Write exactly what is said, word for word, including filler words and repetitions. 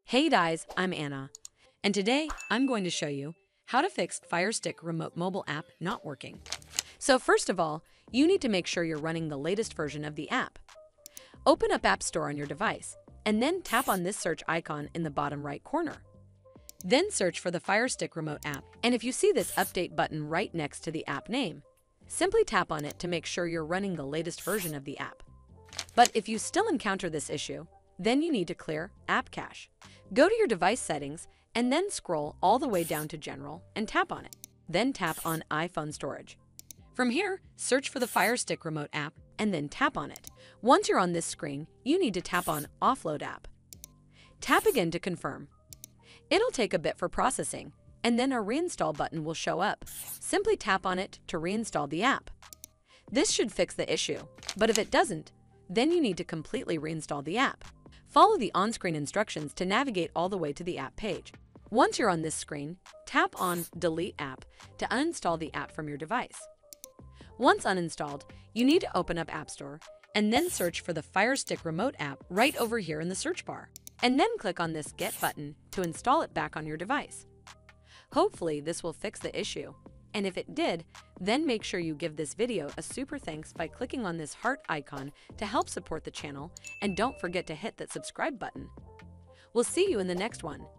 Hey guys, I'm Anna, and today I'm going to show you how to fix Firestick Remote Mobile App not working. So first of all, you need to make sure you're running the latest version of the app. Open up App Store on your device, and then tap on this search icon in the bottom right corner. Then search for the Firestick Remote App, and if you see this update button right next to the app name, simply tap on it to make sure you're running the latest version of the app. But if you still encounter this issue, then you need to clear App Cache. Go to your device settings and then scroll all the way down to General and tap on it. Then tap on iPhone Storage. From here, search for the Firestick Remote App and then tap on it. Once you're on this screen, you need to tap on Offload App. Tap again to confirm. It'll take a bit for processing, and then a Reinstall button will show up. Simply tap on it to reinstall the app. This should fix the issue, but if it doesn't, then you need to completely reinstall the app. Follow the on-screen instructions to navigate all the way to the app page. Once you're on this screen, tap on Delete App to uninstall the app from your device. Once uninstalled, you need to open up App Store and then search for the Firestick Remote App right over here in the search bar, and then click on this Get button to install it back on your device. Hopefully this will fix the issue, and if it did, then make sure you give this video a super thanks by clicking on this heart icon to help support the channel, and don't forget to hit that subscribe button. We'll see you in the next one.